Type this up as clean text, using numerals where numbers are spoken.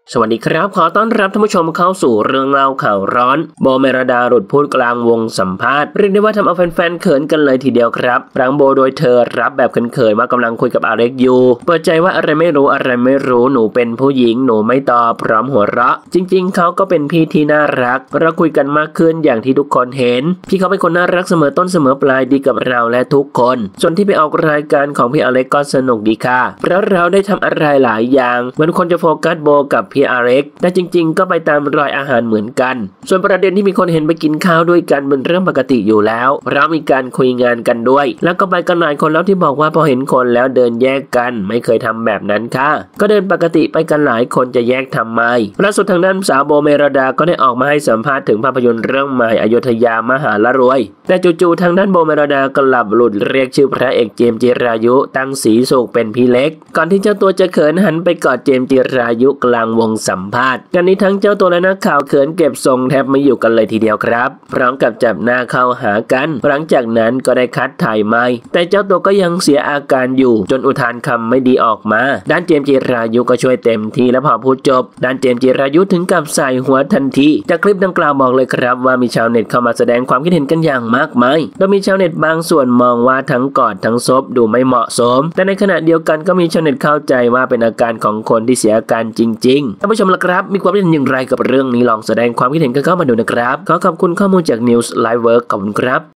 สวัสดีครับขอต้อนรับท่านผู้ชมเข้าสู่เรื่องเล่าข่าวร้อนโบเมรดาหลุดพูดกลางวงสัมภาษณ์เรียกได้ว่าทำเอาแฟนๆเขินกันเลยทีเดียวครับหลังโบโดยเธอรับแบบเขินๆว่ากำลังคุยกับอเล็กอยู่เปิดใจว่าอะไรไม่รู้หนูเป็นผู้หญิงหนูไม่ตอบพร้อมหัวเราะจริงๆเขาก็เป็นพี่ที่น่ารักเราคุยกันมากขึ้นอย่างที่ทุกคนเห็นพี่เขาเป็นคนน่ารักเสมอต้นเสมอปลายดีกับเราและทุกคนส่วนที่ไปออกรายการของพี่อเล็กก็สนุกดีค่ะเพราะเราได้ทำอะไรหลายอย่างเหมือนคนจะโฟกัสโบกับพี่อเล็กแต่จริงๆก็ไปตามรอยอาหารเหมือนกันส่วนประเด็นที่มีคนเห็นไปกินข้าวด้วยกันเป็นเรื่องปกติอยู่แล้วเรามีการคุยงานกันด้วยแล้วก็ไปกันหลายคนแล้วที่บอกว่าพอเห็นคนแล้วเดินแยกกันไม่เคยทำแบบนั้นค่ะก็เดินปกติไปกันหลายคนจะแยกทำไมล่าสุดทางด้านสาวโบเมรดาก็ได้ออกมาให้สัมภาษณ์ถึงภาพยนตร์เรื่องใหม่อโยธยามหาละรวยแต่จู่ๆทางด้านโบเมรดากลับหลุดเรียกชื่อพระเอกเจมส์จิรายุตั้งศรีสุขเป็นพี่เล็กก่อนที่เจ้าตัวจะเขินหันไปกอดเจมส์จิรายุกลางวงสัมภาษณ์กันนี้ทั้งเจ้าตัวและนักข่าวเขินเก็บทรงแทบไม่อยู่กันเลยทีเดียวครับพร้อมกับจับหน้าเข้าหากันหลังจากนั้นก็ได้คัดถ่ายไม้แต่เจ้าตัวก็ยังเสียอาการอยู่จนอุทานคำไม่ดีออกมาด้านเจมส์จิรายุก็ช่วยเต็มที่และพอพูดจบด้านเจมส์จิรายุถึงกับใส่หัวทันทีจากคลิปดังกล่าวบอกเลยครับว่ามีชาวเน็ตเข้ามาแสดงความคิดเห็นกันอย่างมากมายโดยมีชาวเน็ตบางส่วนมองว่าทั้งกอดทั้งซบดูไม่เหมาะสมแต่ในขณะเดียวกันก็มีชาวเน็ตเข้าใจว่าเป็นอาการของคนที่เสียอาการจริงๆท่านผู้ชมล่ะครับมีความคิดเห็นอย่างไรกับเรื่องนี้ลองแสดงความคิดเห็นกันเข้ามาดูนะครับขอขอบคุณข้อมูลจาก News Live Work ขอบคุณครับ